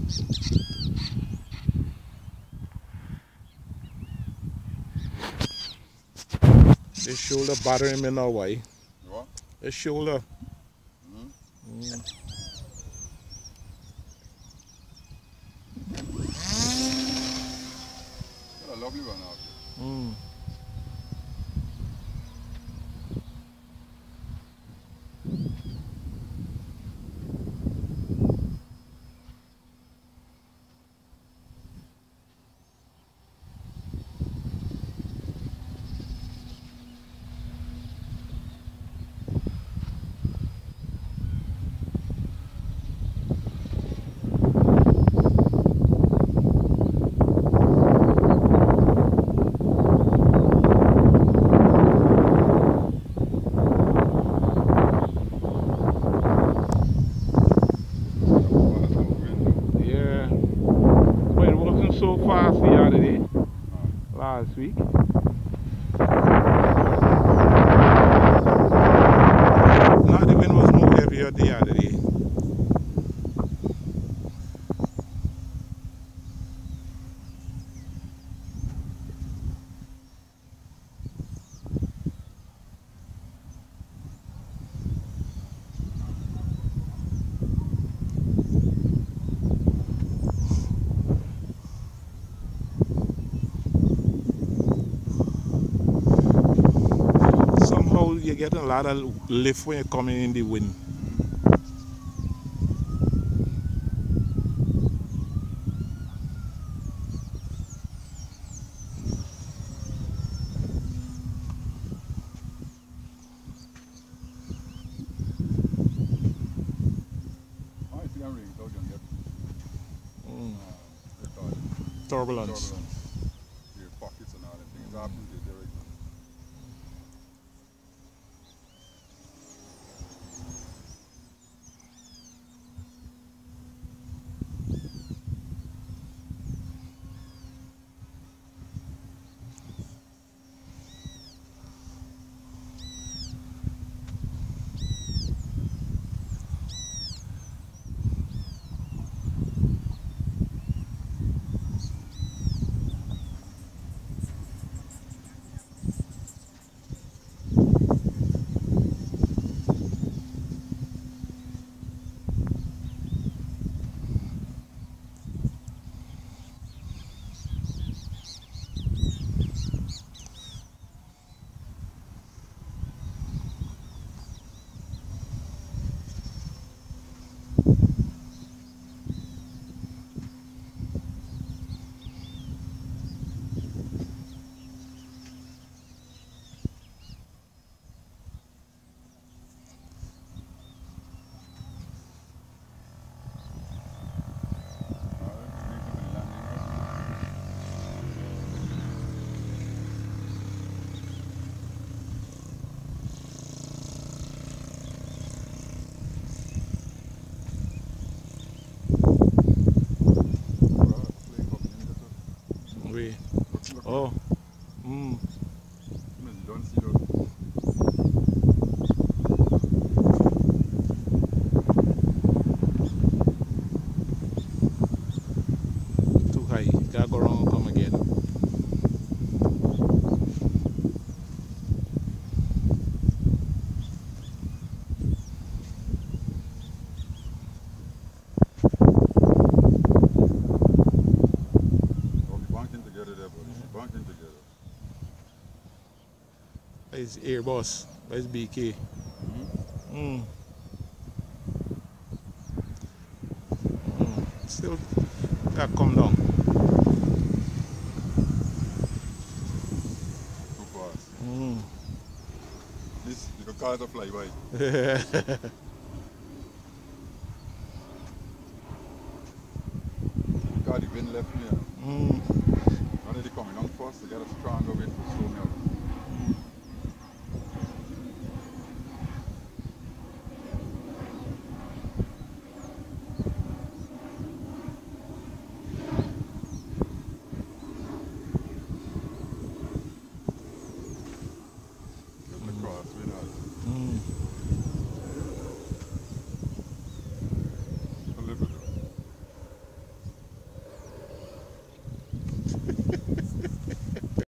The shoulder bothering me now, why? What? The shoulder. Got a lovely one out there. Yeah. But it wasn't so fast the other day, last week. Not the wind was no heavier the other day. Somehow you get a lot of lift when you're coming in the wind. I think I'm reading those young Turbulence. Your pockets and all that things happen to you there. We. Oh. You don't see those. Too high. Gotta go around and come again. Bunking together. It's Airbus. It's BK. Still gotta come down. Too fast. This, you can call it a flyby. Because the wind left me. Now they're coming on fast, they got a stronger wind to slow me up.